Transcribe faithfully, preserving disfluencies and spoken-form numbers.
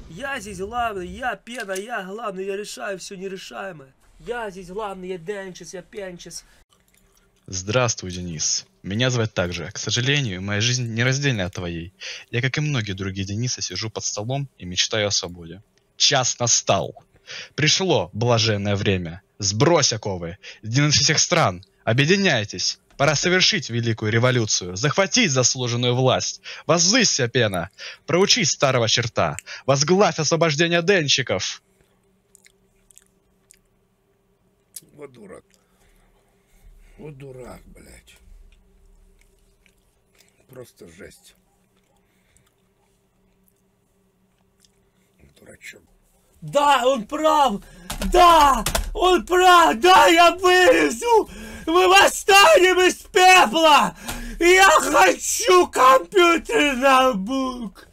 Я здесь главный, я пена, я главный, я решаю все нерешаемое. Я здесь главный, я Денчис, я Пенчис. Здравствуй, Денис. Меня звать так же. К сожалению, моя жизнь нераздельна от твоей. Я, как и многие другие Денисы, сижу под столом и мечтаю о свободе. Час настал. Пришло блаженное время. Сбрось оковы. Денис всех стран. Объединяйтесь. Пора совершить великую революцию. Захватить заслуженную власть. Возвысься, пена. Проучись старого черта. Возглавь освобождение денщиков. Вот дурак. Вот дурак, блядь. Просто жесть. Дурачок. Да, он прав! Да! Он прав! Да, я вывезу! Мы восстанем из пепла! Я хочу компьютер ноутбук!